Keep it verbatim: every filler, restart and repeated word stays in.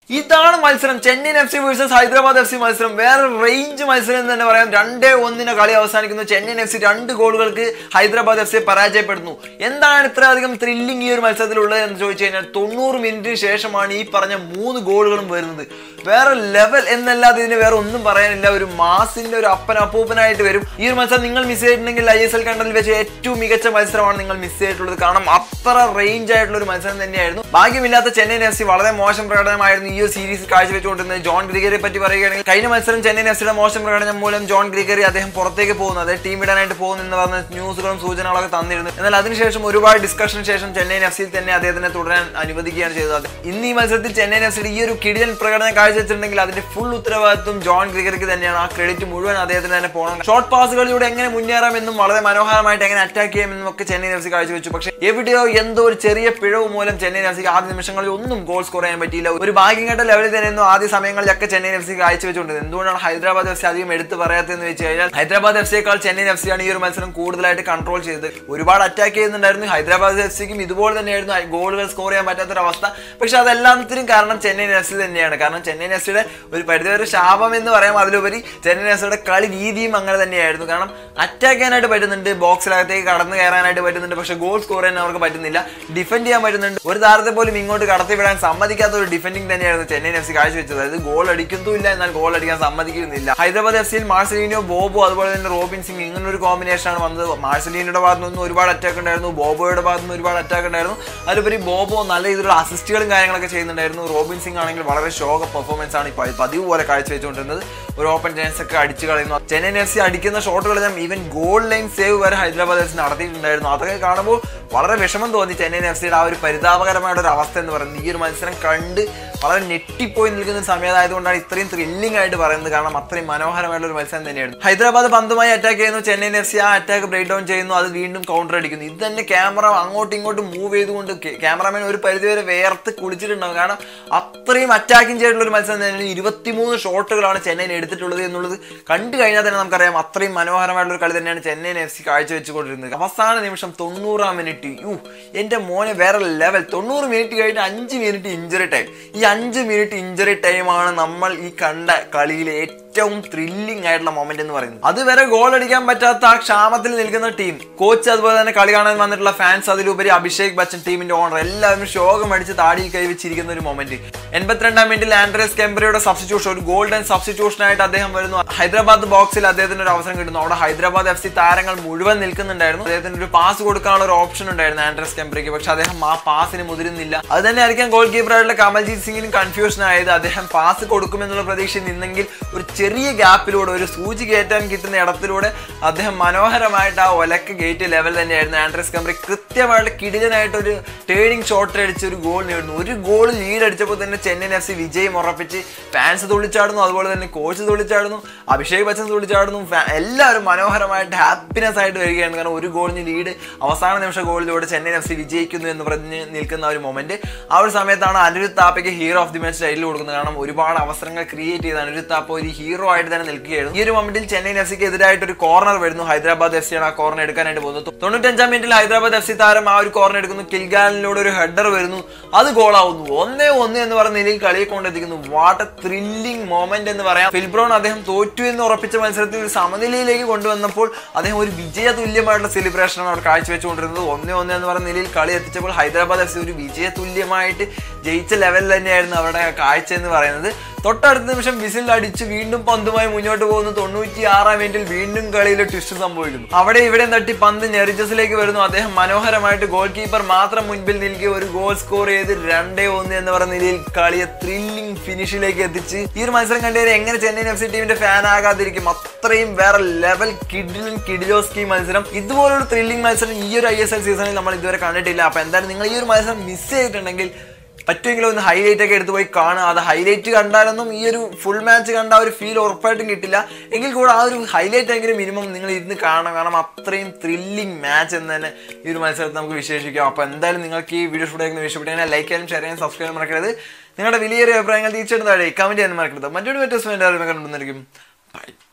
ഇതാണ് മത്സരം. Chennaiyin F C versus Hyderabad F C മത്സരം. വേറെ റേഞ്ച് മത്സരം എന്ന് തന്നെ പറയാം. രണ്ടേ ഒന്നിന് കളി അവസാനിക്കുന്നു. ചെന്നൈയിൻ എഫ് സി രണ്ട് ഗോളുകൾക്ക് ഹൈദരാബാദ് എഫ് സിയെ പരാജയപ്പെടുന്നു. എന്താണ് ഇത്രയധികം ത്രില്ലിംഗ് ഈ ഒരു മത്സരത്തിലുള്ളത് എന്ന് ചോദിച്ചു കഴിഞ്ഞാൽ തൊണ്ണൂറ് മിനിറ്റിന് ശേഷമാണ് ഈ പറഞ്ഞ മൂന്ന് ഗോളുകളും വരുന്നത്. വേറെ ലെവൽ എന്നല്ലാതെ ഇതിന് വേറെ ഒന്നും പറയാനില്ല. ഒരു മാസിന്റെ ഒരു അപ്പൻ അപ്പൂപ്പനായിട്ട് വരും. ഈ ഒരു മത്സരം നിങ്ങൾ മിസ് ചെയ്തിട്ടുണ്ടെങ്കിൽ ഐ എസ് എൽ കണ്ടതിൽ വെച്ച് ഏറ്റവും മികച്ച മത്സരമാണ് നിങ്ങൾ മിസ് ചെയ്തിട്ടുള്ളത്. കാരണം അത്ര റേഞ്ച് ആയിട്ടുള്ള ഒരു മത്സരം തന്നെയായിരുന്നു. ഭാഗ്യമില്ലാത്ത ചെന്നൈയിൻ എഫ് സി വളരെ മോശം പ്രകടനമായിരുന്നു ഈ ഒരു സീരീസ് കാഴ്ചവെച്ചുകൊണ്ടിരുന്നത്. ജോൺ ഗ്രിഗറിയെ പറ്റി പറയുകയാണെങ്കിൽ കഴിഞ്ഞ മത്സരം ചെന്നൈയിൻ എഫ് സിയുടെ മോശം പ്രകടനം മൂലം ജോൺ ഗ്രിഗറി അദ്ദേഹം പുറത്തേക്ക് പോകുന്നു, അതായത് ടീം ഇടാനായിട്ട് പോകുന്നു എന്ന് പറഞ്ഞ ന്യൂസുകളും സൂചനകളൊക്കെ തന്നിരുന്നു. എന്നാൽ അതിനുശേഷം ഒരുപാട് ഡിസ്കഷന് ശേഷം ചെന്നൈയിൻ എഫ് സിയിൽ തന്നെ അദ്ദേഹത്തിനെ തുടരാൻ അനുവദിക്കുകയാണ് ചെയ്തത്. ഇന്ന് ഈ മത്സരത്തിൽ ചെന്നൈയിൻ എഫ് സിയുടെ ഈ ഒരു കിടിലൻ പ്രകടനം കാഴ്ചവെച്ചിട്ടുണ്ടെങ്കിൽ അതിന്റെ ഫുൾ ഉത്തരവാദിത്വം ജോൺ ഗ്രിഗറിക്ക് തന്നെയാണ്. ആ ക്രെഡിറ്റ് മുഴുവൻ അദ്ദേഹത്തിന് തന്നെ പോകണം. ഷോർട്ട് പാസുകളിലൂടെ എങ്ങനെ മുന്നേറാമെന്നും വളരെ മനോഹരമായിട്ട് എങ്ങനെ അറ്റാക്ക് ചെയ്യാമെന്നും ഒക്കെ ചെന്നൈയിൻ എഫ് സി കാഴ്ചവെച്ചു. പക്ഷേ എവിടെയോ എന്തോ ഒരു ചെറിയ പിഴവ് മൂലം ചെന്നൈയിൻ എഫ് സിക്ക് ആദ്യ നിമിഷങ്ങളിൽ ഒന്നും ഗോൾ സ്കോർ ചെയ്യാൻ പറ്റിയില്ല. ഒരു ഭാഗ്യം കേട്ട ലെവലിൽ തന്നെയായിരുന്നു ആദ്യ സമയങ്ങളിലൊക്കെ ചെന്നൈയിൻ എഫ് സി കാഴ്ചവെച്ചുകൊണ്ടത്. എന്തുകൊണ്ടാണ് ഹൈദരാബാദ് എഫ് സി അധികം എടുത്ത് പറയാത്തതെന്ന് വെച്ച് കഴിഞ്ഞാൽ ഹൈദരാബാദ് എഫ് സിയേക്കാൾ ചെന്നൈയിൻ എഫ് സി ആണ് ഈ ഒരു മത്സരം കൂടുതലായിട്ട് കൺട്രോൾ ചെയ്തത്. ഒരുപാട് അറ്റാക്ക് ചെയ്യുന്നുണ്ടായിരുന്നു. ഹൈദരാബാദ് എഫ് സിക്കും ഇതുപോലെ തന്നെയായിരുന്നു ഗോളുകൾ സ്കോർ ചെയ്യാൻ പറ്റാത്തൊരവസ്ഥ. പക്ഷെ അതെല്ലാത്തിനും കാരണം ചെന്നൈയിൻ എഫ് സി തന്നെയാണ്. കാരണം ചെന്നൈയിൻ എഫ് സിയുടെ ഒരു പരിധിവരെ ശാപം എന്ന് പറയാം. അതിലുപരി ചെന്നൈയിൻ എഫ് സിയുടെ കളി രീതിയും അങ്ങനെ തന്നെയായിരുന്നു. കാരണം അറ്റാക്ക് ചെയ്യാനായിട്ട് പറ്റുന്നുണ്ട്, ബോക്സിനകത്തേക്ക് കടന്നു കയറാനായിട്ട് പറ്റുന്നുണ്ട്, പക്ഷെ ഗോൾ സ്കോർ ചെയ്യാൻ അവർക്ക് പറ്റുന്നില്ല. ഡിഫെൻഡ് ചെയ്യാൻ പറ്റുന്നുണ്ട്. ഒരു താരത്തെ പോലും ഇങ്ങോട്ട് കടത്തിവിടാൻ സമ്മതിക്കാത്ത ഒരു ഡിഫെൻഡിങ് തന്നെയായിരുന്നു ചെന്നൈയിൻ എഫ് സി കാഴ്ചവെച്ചത്. അതായത് ഗോൾ അടിക്കുന്നില്ല, എന്നാൽ ഗോൾ അടിക്കാൻ സമ്മതിക്കുന്നില്ല. ഹൈദരാബാദ് എഫ് സിയിൽ മാർസലീനോ, ബോബോ, അതുപോലെ തന്നെ റോബിൻ സിംഗ് ഇങ്ങനെ ഒരു കോമ്പിനേഷനാണ് വന്നത്. മാർസലീനയുടെ ഭാഗത്തു നിന്ന് ഒരുപാട് അറ്റാക്ക് ഉണ്ടായിരുന്നു, ബോബോയുടെ ഭാഗത്തു നിന്ന് ഒരുപാട് അറ്റാക്ക് ഉണ്ടായിരുന്നു. അതിലുപരി ബോബോ നല്ല രീതിയിലുള്ള അസിസ്റ്റുകളും കാര്യങ്ങളൊക്കെ ചെയ്യുന്നുണ്ടായിരുന്നു. റോബിൻ സിംഗ് ആണെങ്കിൽ വളരെ ശോക പെർഫോമൻസ് ആണ് ഇപ്പോൾ പതിവ് പോലെ കാഴ്ചവെച്ചുകൊണ്ടിരുന്നത്. ഒരു ഓപ്പൺ ചാൻസ് ഒക്കെ അടിച്ചു കളയുന്നു. ചെന്നൈയിൻ എഫ് സി അടിക്കുന്ന ഷോട്ടുകളെല്ലാം ഈവൻ ഗോൾ ലൈൻ സേവ് വരെ ഹൈദരാബാദ് എഫ് സി നടത്തിയിട്ടുണ്ടായിരുന്നു. അതൊക്കെ കാണുമ്പോൾ വളരെ വിഷമം തോന്നി. ചെന്നൈയിൻ എഫ് സിയുടെ ആ ഒരു പരിതാപകരമായിട്ട് ഒരു അവസ്ഥ എന്ന് പറയുന്നത് ഈ ഒരു മത്സരം കണ്ട് വളരെ ഞെട്ടിപ്പോയി നിൽക്കുന്ന സമയമായതുകൊണ്ടാണ് ഇത്രയും ത്രില്ലിംഗ് ആയിട്ട് പറയുന്നത്. കാരണം അത്രയും മനോഹരമായിട്ടുള്ള ഒരു മത്സരം തന്നെയായിരുന്നു. ഹൈദരാബാദ് പന്തുമായി അറ്റാക്ക് ചെയ്യുന്നു, ചെന്നൈയിൻ എഫ് സി ആ അറ്റാക്ക് ബ്രേക്ക് ഡൗൺ ചെയ്യുന്നു, അത് വീണ്ടും കൗണ്ടർ അടിക്കുന്നു. ഇത് തന്നെ ക്യാമറ അങ്ങോട്ടും ഇങ്ങോട്ടും മൂവ് ചെയ്തുകൊണ്ട് ക്യാമറാമാൻ ഒരു പരിധിവരെ വേർത്ത് കുളിച്ചിട്ടുണ്ടാകും. കാരണം അത്രയും അറ്റാക്കിംഗ് ചെയ്തിട്ടുള്ള ഒരു മത്സരം തന്നെയാണ്. ഇരുപത്തിമൂന്ന് ഷോട്ടുകളാണ് ചെന്നൈയിൻ എടുത്തിട്ടുള്ളത് എന്നുള്ളത് കണ്ടു കഴിഞ്ഞാൽ തന്നെ നമുക്കറിയാം അത്രയും മനോഹരമായിട്ടുള്ള ഒരു കളി തന്നെയാണ് ചെന്നൈയിൻ എഫ് സി കാഴ്ചവെച്ചുകൊണ്ടിരുന്നത്. അവസാന നിമിഷം തൊണ്ണൂറാം മിനിറ്റ് യു എന്റെ മോനെ വേറെ ലെവൽ. തൊണ്ണൂറ് മിനിറ്റ് കഴിഞ്ഞ് അഞ്ച് മിനിറ്റ് ഇഞ്ചുറി ടൈം. ഈ അഞ്ച് മിനിറ്റ് ഇഞ്ചുറി ടൈമാണ് നമ്മൾ ഈ കണ്ട കളിയിലെ ഏറ്റവും ത്രില്ലിംഗ് ആയിട്ടുള്ള മൊമെന്റ് എന്ന് പറയുന്നത്. അതുവരെ ഗോൾ അടിക്കാൻ പറ്റാത്ത ആ ക്ഷാമത്തിൽ നിൽക്കുന്ന ടീം, കോച്ച്, അതുപോലെ തന്നെ കളി കാണാൻ വന്നിട്ടുള്ള ഫാൻസ്, അതിലുപരി അഭിഷേക് ബച്ചൻ ടീമിന്റെ ഓണർ, എല്ലാവരും ശോകം അടിച്ച് താടിയിൽ കൈവച്ചിരിക്കുന്ന ഒരു മൊമെന്റ്. എൺപത്തിരണ്ടാം മിനിറ്റിൽ ആൻഡ്രസ് കെംബ്രയുടെ സബ്സ്റ്റിറ്റ്യൂഷൻ, ഒരു ഗോൾഡൻ സബ്സ്റ്റിറ്റ്യൂഷൻ ആയിട്ട് അദ്ദേഹം വരുന്നു. ഹൈദരാബാദ് ബോക്സിൽ അദ്ദേഹത്തിന് ഒരു അവസരം കിട്ടുന്നു. അവിടെ ഹൈദരാബാദ് എഫ് സി താരങ്ങൾ മുഴുവൻ നിൽക്കുന്നുണ്ടായിരുന്നു. അദ്ദേഹത്തിന് ഒരു പാസ് കൊടുക്കാനുള്ള ഒരു ഓപ്ഷൻ ഉണ്ടായിരുന്നു ആൻഡ്രസ് കെംബ്രയ്ക്ക്. പക്ഷെ അദ്ദേഹം ആ പാസിന് മുതിരുന്നില്ല. അത് തന്നെ ആയിരിക്കാം ഗോൾ കീപ്പറായിട്ടുള്ള കമൽജീത് സിംഗിനും കൺഫ്യൂഷൻ ആയത്. അദ്ദേഹം പാസ് കൊടുക്കുമെന്നുള്ള പ്രതീക്ഷയിൽ നിന്നെങ്കിൽ ഒരു ചെറിയ ഗ്യാപ്പിലൂടെ, ഒരു സൂചി കയറ്റാൻ കിട്ടുന്ന ഇടത്തിലൂടെ അദ്ദേഹം മനോഹരമായിട്ട് ആ ഒലക്ക ഗേറ്റ് ലെവൽ തന്നെയായിരുന്നു ആൻഡ്രസ് കെംബ്രി കൃത്യമായിട്ട് കിടിലനായിട്ട് ഒരു ടേണിംഗ് ഷോട്ട് അടിച്ച് ഒരു ഗോൾ നേടുന്നു. ഒരു ഗോൾ ലീഡ് അടിച്ചപ്പോൾ തന്നെ ചെന്നൈയിൻ എഫ് സി വിജയം ഉറപ്പിച്ച് ഫാൻസ് തുള്ളിച്ചാടുന്നു, അതുപോലെ തന്നെ കോച്ച് തുള്ളിച്ചാടുന്നു, അഭിഷേക് ബച്ചൻ തുള്ളിച്ചാടുന്നു. എല്ലാവരും മനോഹരമായിട്ട് ഹാപ്പിനെസ് ആയിട്ട് വരികയാണ്. കാരണം ഒരു ഗോളിന് ലീഡ് അവസാന നിമിഷ ഗോളിലൂടെ ചെന്നൈയിൻ എഫ് സി വിജയിക്കുന്നു എന്ന് പറഞ്ഞ് നിൽക്കുന്ന ഒരു മൊമെന്റ്. ആ ഒരു സമയത്താണ് അനിരുദ്ധ് താപ്പയ്ക്ക് hero of the match title കൊടുക്കുന്നത്. കാരണം ഒരുപാട് അവസരങ്ങൾ ക്രിയേറ്റ് ചെയ്ത് അനിരുദ്ധ് താപ്പ ഒരു ഹീറോ ആയിട്ട് തന്നെ നിൽക്കുകയായിരുന്നു. ഈ ഒരു മൊമെന്റിൽ ചെന്നൈയിൻ എഫ് സിക്ക് എതിരായിട്ട് ഒരു കോർണർ വരുന്നു. ഹൈദരാബാദ് എഫ് സിയാണ് ആ കോർണർ എടുക്കാനായിട്ട് പോകുന്നത്. തൊണ്ണൂറ്റഞ്ചാം മിനിറ്റിൽ ഹൈദരാബാദ് എഫ് സി താരം ആ ഒരു കോർണർ എടുക്കുന്നു. കിൽഗാനിലൂടെ ഒരു ഹെഡർ വരുന്നു, അത് ഗോളാവുന്നു. ഒന്നേ ഒന്ന് എന്ന് പറഞ്ഞ നിലയിൽ കളിയെ കൊണ്ടെത്തിക്കുന്നു. വാട്ട് എ ത്രില്ലിംഗ് മൊമെന്റ് എന്ന് പറയാം. ഫിൽബ്രോൺ അദ്ദേഹം തോറ്റു എന്ന് ഉറപ്പിച്ച മത്സരത്തിൽ ഒരു സമനിലയിലേക്ക് കൊണ്ടുവന്നപ്പോൾ അദ്ദേഹം ഒരു വിജയ തുല്യമായിട്ടുള്ള സെലിബ്രേഷനാണ് അവിടെ കാഴ്ചവെച്ചുകൊണ്ടിരുന്നത്. ഒന്നേ ഒന്ന് എന്ന് പറഞ്ഞ നിലയിൽ കളി എത്തിച്ചപ്പോൾ ഹൈദരാബാദ് എഫ് സി ഒരു വിജയ തുല്യമായിട്ട് ജയിച്ച ലെവലിൽ തന്നെയായിരുന്നു അവരുടെ കാഴ്ച എന്ന് പറയുന്നത്. തൊട്ടടുത്ത നിമിഷം വിസിൽ അടിച്ച് വീണ്ടും പന്തുമായി മുന്നോട്ട് പോകുന്നു. തൊണ്ണൂറ്റി ആറാം മിനിറ്റിൽ വീണ്ടും കളിയിൽ ട്വിസ്റ്റ് സംഭവിക്കുന്നു. അവിടെ ഇവിടെ തട്ടി പന്ത് ഞെറിജസിലേക്ക് വരുന്നു. അദ്ദേഹം മനോഹരമായിട്ട് ഗോൾ കീപ്പർ മാത്രം മുൻപിൽ നിൽക്കി ഒരു ഗോൾ സ്കോർ ചെയ്ത് രണ്ടേ ഒന്ന് എന്ന് പറഞ്ഞ നിലയിൽ കളിയെ ത്രില്ലിംഗ് ഫിനിഷിലേക്ക് എത്തിച്ച് ഈ ഒരു മത്സരം കണ്ടുകഴിഞ്ഞാൽ എങ്ങനെ ചെന്നൈയിൻ എഫ് സി ടീമിന്റെ ഫാൻ ആകാതിരിക്കും. അത്രയും വേറെ ലെവൽ കിഡിലും കിഡിലോസ്കി മത്സരം. ഇതുപോലൊരു ത്രില്ലിംഗ് മത്സരം ഈ ഒരു ഐ എസ് എൽ സീസണിൽ നമ്മൾ ഇതുവരെ കണ്ടിട്ടില്ല. അപ്പൊ എന്തായാലും നിങ്ങൾ ഈ ഒരു മത്സരം മിസ് ചെയ്തിട്ടുണ്ടെങ്കിൽ പറ്റുമെങ്കിലും ഒന്ന് ഹൈലൈറ്റ് ഒക്കെ എടുത്ത് പോയി കാണുക. അത് ഹൈലൈറ്റ് കണ്ടാലൊന്നും ഈ ഒരു ഫുൾ മാച്ച് കണ്ട ഒരു ഫീൽ ഉറപ്പായിട്ടും കിട്ടില്ല. എങ്കിൽ കൂടെ ആ ഒരു ഹൈലൈറ്റ് എങ്കിലും മിനിമം നിങ്ങൾ ഇരുന്ന് കാണണം. കാരണം അത്രയും ത്രില്ലിംഗ് മാച്ച് എന്ന് തന്നെ ഈ ഒരു മത്സരത്തിൽ നമുക്ക് വിശേഷിക്കാം. അപ്പോൾ എന്തായാലും നിങ്ങൾക്ക് ഈ വീഡിയോ ഷൂട്ട് ഇഷ്ടപ്പെട്ടെങ്കിൽ ലൈക്ക് ചെയ്യാനും ഷെയർ ചെയ്യാനും സബ്സ്ക്രൈബ് ചെയ്യാൻ മറക്കരുത്. നിങ്ങളുടെ വലിയൊരു അഭിപ്രായങ്ങൾ തീർച്ചയായിട്ടും താഴെ കമന്റ് ചെയ്യാൻ മറക്കരുത്. മറ്റൊരു വ്യത്യസ്തമായ അറിവുകൾ കണ്ടുവന്നിരിക്കും. ബൈ.